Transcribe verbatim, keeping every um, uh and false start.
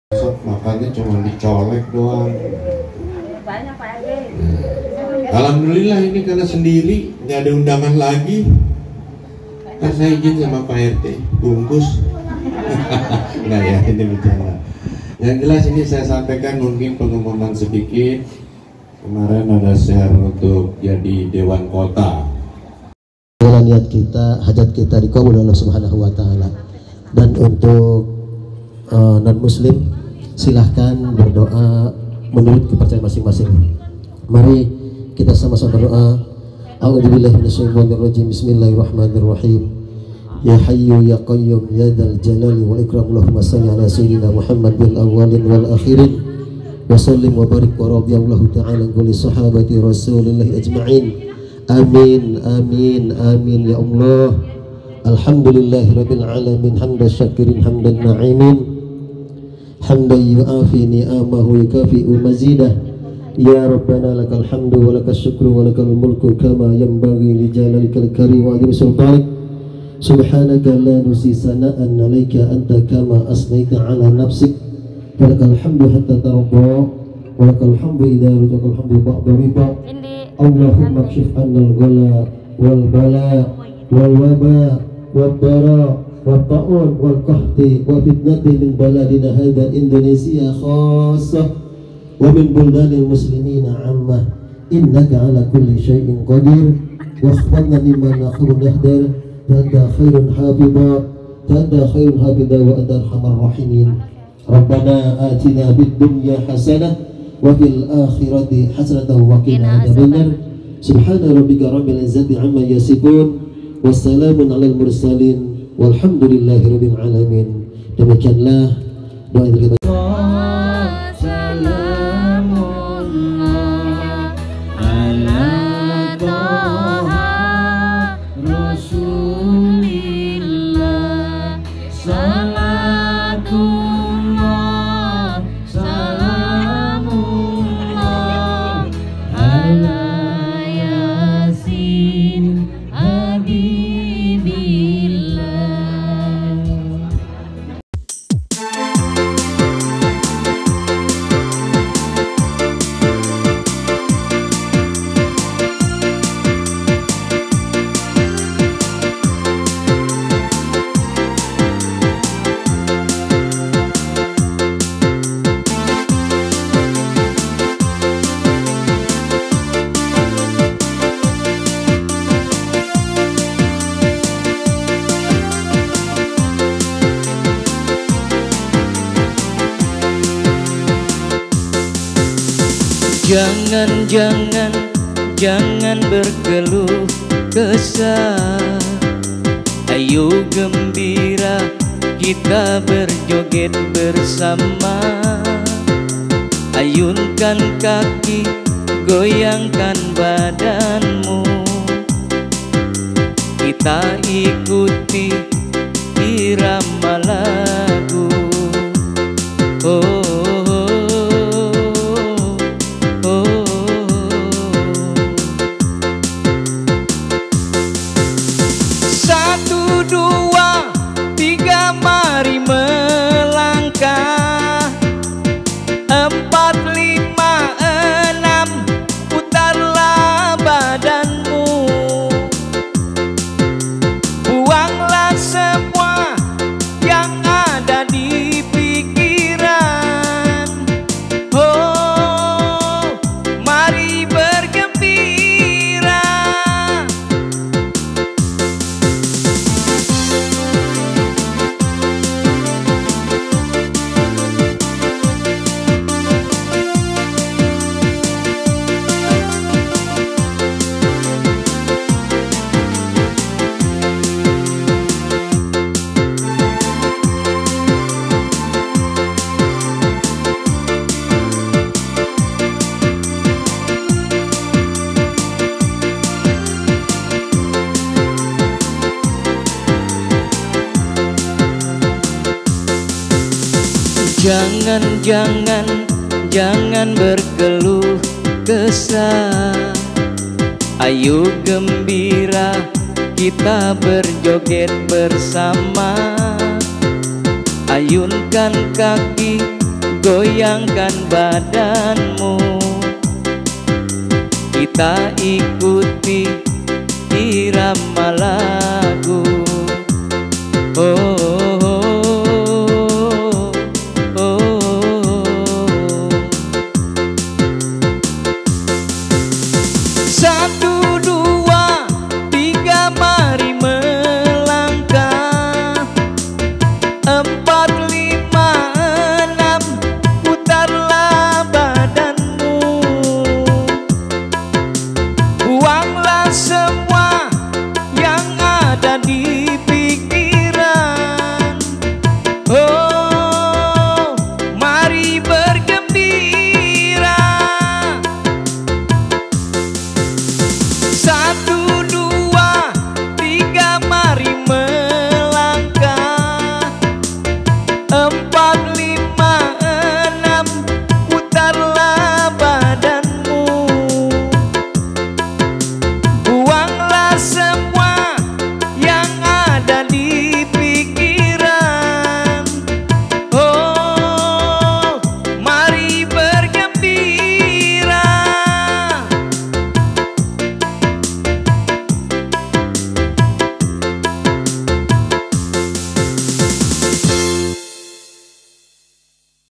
Makannya cuma dicolek doang. Banyak Pak R D. Nah, alhamdulillah ini karena sendiri, nggak ada undangan lagi. Kan saya izin sama Pak R T, bungkus. Nggak ya, ini bercanda. Yang jelas ini saya sampaikan mungkin pengumuman sedikit. Kemarin ada share untuk jadi Dewan Kota. Dalam niat kita, hajat kita dikabul oleh Allah Subhanahu Wa Taala. Dan untuk uh, non Muslim, silahkan berdoa menurut kepercayaan masing-masing. Mari kita sama-sama berdoa. A'udzubillahi minasyaitonirrajim. Bismillahirrahmanirrahim. Ya Hayyu ya Qayyum ya Dzal Jalali wal Ikram. Allahumma shalli ala sayyidina Muhammad bil awwalin wal akhirin. Wa sallim wa barik wa radhiyallahu ta'ala an kulli sahabati Rasulillah ajma'in. Amin amin amin ya Allah. Alhamdulillahirabbil alamin hamdan syakirin hamdan na'imin. Hamdan yu'afi ni'amahu yukafi'u mazidah. Ya Rabbana lakal hamdu wa lakal syukru wa lakal mulku kama yanbaghi li jalalikal karim wa azim sultanik. Subhanaka la nusi sana'an 'alaika anta kama asnaita 'ala nafsik. Walakal hamdu hatta tarda wa lakal hamdu idza rujukal hamdu ba'da riba. Allahumma kshif 'annal ghala wal bala wal waba wal bara wal ta'un wal qahti wa fitnati min baladina hadha Indonesia khassah wa min buldanil muslimina 'ammah. Innaka 'ala kulli syai'in qadir wa akhfadna mimma naqulu nahdar. Anta khairun hafidha Anta khairun hafidha wa anta arhamar rahimin. Rabbana atina bid dunya hasanah wa fil akhirati hasanatan wa qina adzabannar. Subhana rabbika rabbil izzati amma yasifun wa salamun alal mursalin walhamdulillahi rabbil alamin. Demikianlah doa yang kita Jangan, jangan, jangan berkeluh kesah. Ayo gembira, kita berjoget bersama. Ayunkan kaki, goyangkan badanmu. Kita ikuti irama lagu. Oh, mari melangkah. Empat, lima, enam, putarlah badanmu. Buanglah semua yang ada di pikiran. Oh, mari bergembira. Jangan, jangan, jangan berkeluh kesah. Ayo gembira, kita berjoget bersama. Ayunkan kaki, goyangkan badanmu. Kita ikuti irama lagu